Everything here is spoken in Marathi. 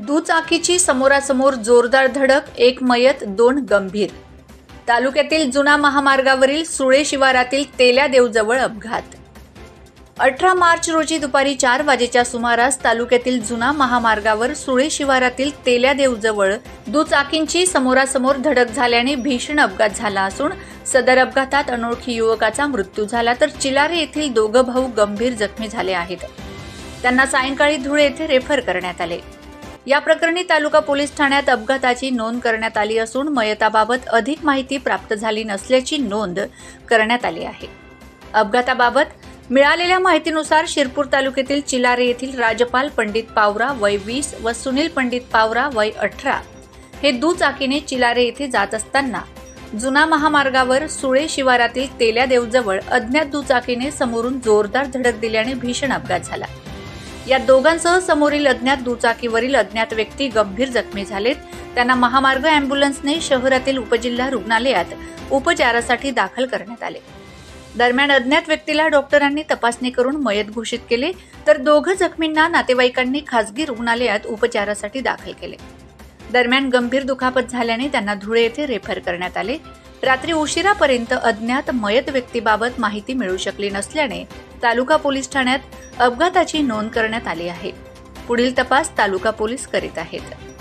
दुचाकीची समोरासमोर जोरदार धडक, एक मयत, 2 गंभीर. तालुक्यातील जुना महामार्गावरील सुळे शिवारातील तेल्या देवजवळ अपघात. 18 मार्च रोजी दुपारी 4 वाजेच्या सुमारास तालुक्यातील जुना महामार्गावर सुळे शिवारातील तेल्या देवजवळ दुचाकींची समोरासमोर धडक झाल्याने भीषण अपघात झाला असून सदर अपघातात अनोळखी युवकाचा मृत्यू झाला, तर चिलारे येथील 2 भाऊ गंभीर जखमी झाले आहेत. त्यांना सायंकाळी धुळे येथे रेफर करण्यात आले. या प्रकरणी तालुका पोलीस ठाण्यात अपघाताची नोंद करण्यात आली असून मयताबाबत अधिक माहिती प्राप्त झाली नसल्याची नोंद करण्यात आली आहे. अपघाताबाबत मिळालेल्या माहितीनुसार शिरपूर तालुक्यातील चिलारे येथील राजपाल पंडित पावरा वय 20 व सुनील पंडित पावरा वय 18 हे दुचाकीने चिलारे येथे जात असताना जुना महामार्गावर सुळे शिवारातील तेल्या देवजवळ अज्ञात दुचाकीने समोरून जोरदार धडक दिल्याने भीषण अपघात झाला. या दोघांसह समोरील अज्ञात दुचाकीवरील अज्ञात व्यक्ती गंभीर जखमी झालेत. त्यांना महामार्ग अँब्युलन्सने शहरातील उपजिल्हा रुग्णालयात उपचारासाठी दाखल करण्यात आले. दरम्यान अज्ञात व्यक्तीला डॉक्टरांनी तपासणी करून मयत घोषित केले, तर 2 जखमींना नातेवाईकांनी खासगी रुग्णालयात उपचारासाठी दाखल केले. दरम्यान गंभीर दुखापत झाल्याने त्यांना धुळे येथे रेफर करण्यात आले. रात्री उशिरापर्यंत अज्ञात मयत व्यक्तीबाबत माहिती मिळू शकली नसल्याने तालुका पोलीस ठाण्यात अपघाताची नोंद करण्यात आली आहे. पुढील तपास तालुका पोलीस करीत आहेत.